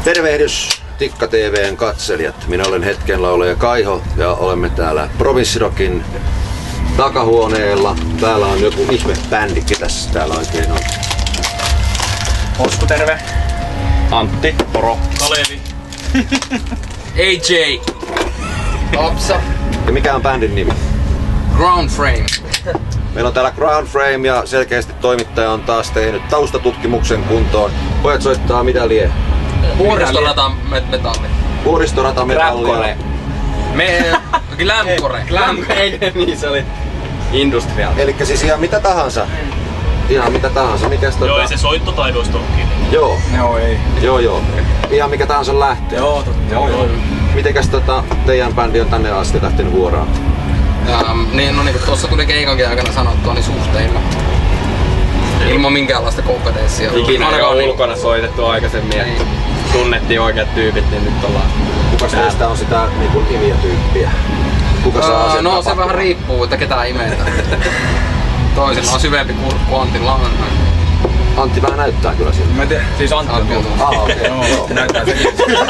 Tervehdys Tikka TV:n katselijat. Minä olen hetkenlaulaja Kaiho ja olemme täällä Provinssirockin takahuoneella. Täällä on joku ihme bändi. Ketäs täällä oikein on? Osku, terve. Antti, moro. Kalevi. AJ. Opsa. Ja mikä on bändin nimi? Ground Frame. Meillä on täällä Ground Frame ja selkeästi toimittaja on taas tehnyt taustatutkimuksen kuntoon. Pojat soittaa mitä lie? Vuoristorata metalli. Vuoristorata metallia. Glamcore. Eikö niin, se oli Industrial. Elikkä siis ihan mitä tahansa. Ihan mitä tahansa. Mikäs Joo, ei se soittotaidoista ole kiinni. Joo. Joo, ei. Joo. Ihan mikä tahansa lähtee. Joo, totta. Joo. Mitenkäs teidän bändi on tänne asti lähtenyt vuoraan? Niin, no niin kuin tuossa tuli keikankin aikana sanottua, niin suhteilla. Ilman minkäänlaista kompetenssia. Ikinä ei ole ulkona soitettu aikaisemmin, että tunnettiin oikeat tyypit, niin nyt ollaan. Kuka teistä on sitä niinku imiä-tyyppiä? Kuka saa sen No tapahtumaan? se vähän riippuu, että ketään imetään. Toisilla on syvempi kurkku, Antilla on. Antti vähän näyttää kyllä siltä. Mä en tiedä, siis Antti on tuolla. Okei. Joo, näyttää sekin.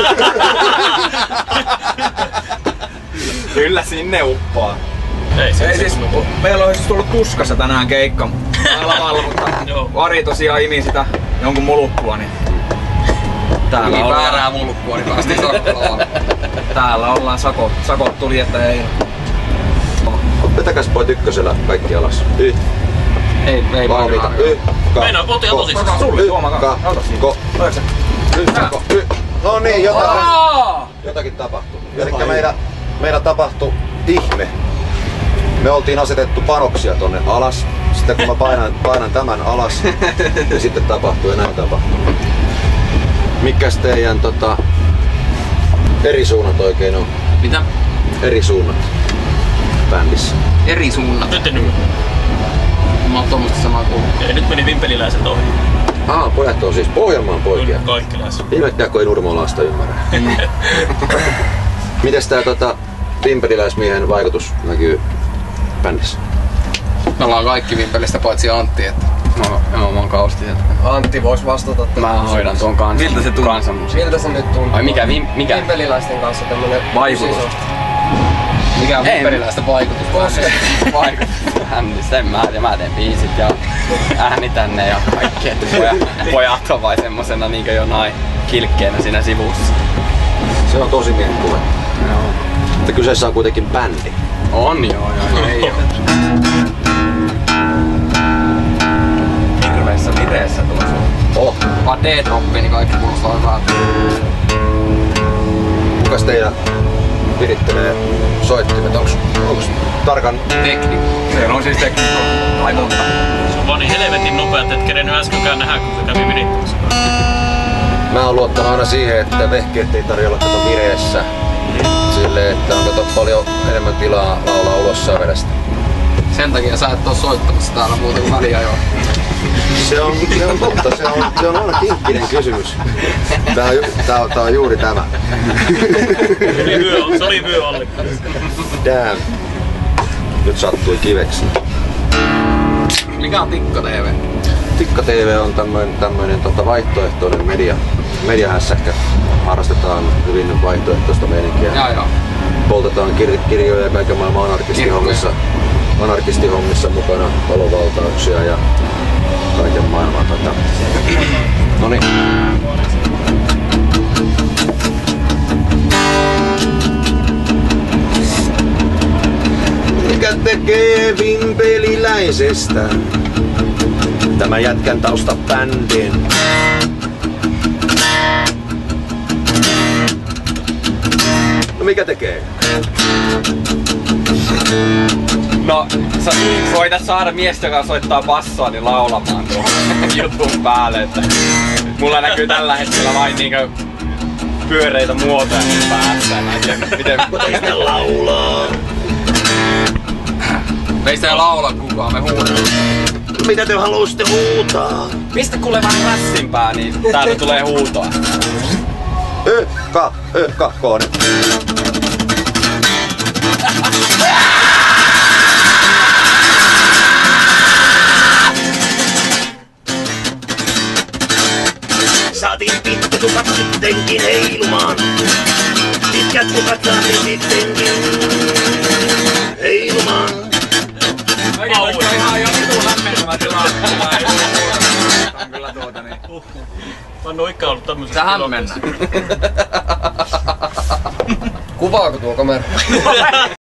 Kyllä sinne uppaa. Ei siis, meillä olisi tullut Tuskassa tänään keikka lavalla, mutta Ari tosiaan imi sitä jonkun mulukkua, niin täällä Niin ollaan. väärää mulkkua, niin päästiin sakkolaan. Täällä ollaan, sakot tuli, että ei. Vetäkäs pojat ykkösellä kaikki alas. Ei Valmiita. Meina, oltiin ihan tosissaan. Sulle Tuomakaan. No niin, jotakin tapahtui. Elikkä meillä tapahtui ihme. Me oltiin asetettu panoksia tonne alas. Sitten kun mä painan tämän alas, niin sitten tapahtuu ja näin tapahtuu. Mikäs teidän eri suunnat oikein on? Mitä? Eri suunnat bändissä. Eri suunnat. Nyt en Mä oon tuommoista samaa kuin. Ei, nyt meni vimpeliläiset ohi. Pojat on siis Pohjanmaan poikia. Kaikkiläiset. Ihmettää, kun ei Nurmolaasta ymmärrä. Mites tää vimpeliläismiehen vaikutus näkyy bändissä? Me ollaan kaikki vimpelistä paitsi Antti, että mä oon kausti. Antti vois vastata. Mä hoidan tuon kansan. Miltä se tuntuu? Miltä se nyt tuntuu? Ai mikä? Vimpeliläisten kanssa tämmönen Vaikutus. Mikä on vimpeliläistä vaikutus? Vaikutus bändissä, mä teen biisit ja äänitän ne ja kaikki, että pojat on vai semmosena niinkö jonain kilkkeenä siinä sivussa. Se on tosi mielikuva. Joo. Mutta kyseessä on kuitenkin bändi. On joo, ei oo. Hirveessä vireessä tuossa. Vaan D-droppi, niin kaikki kuulostaa hyvältä. Kukas teillä virittelee soittimet? Onks tarkan Tekniikka. Se on siis tekniikko. Tai monta. Se on vaan niin helvetin nopea, että et kerennyt äskenkään nähdä, kun se kävi virittämässä. Mä oon luottanut aina siihen, että vehkeet ei tarjolla kato vireessä. Silleen, että on kato paljon enemmän tilaa laulaa ulos sävelestä. Sen takia sä et oo soittamassa täällä muuta kuin väliajoa. Se on totta, se on aina kinkkinen kysymys. Tää on juuri tämä. Se oli vyö alle. Damn. Nyt sattui kiveksi. Mikä on Tikka TV? Tikka TV on tämmöinen vaihtoehtoinen mediahässäkkä. Harrastetaan hyvin vaihtoehtoista meininkiä. Joo. Poltetaan kirjoja ja kaiken maailman anarkistihommissa mukana, valovaltauksia ja kaiken maailman Noniin. Mikä tekee vimpeliläisestä tämä jätkän taustabändin? No mikä tekee? No, sä koitat saada miestä, joka soittaa bassoa, niin laulamaan tuohon jutun päälle, että mulla näkyy tällä hetkellä vain niinkö pyöreitä muotoja mun päässä. Mä en tiedä, miten sitä laulaa. Meistä ei laula kukaan, me huudetaan. Mitä te haluaisitte huutaa? Pistä kuule vähän mässimpää, niin täältä tulee huutoa. Kakkonen. Saatiin vittu, kuka sittenkin lähdettiin heilumaan. Pitkät pukat saatiin sittenkin heilumaan. Mäkin on ihan jo vitun lämmentävä tilanne. On kyllä tuota niin. Mä en oo ikään ollut tämmöisessä Tähän mennään. Kuvaako tuo kamera?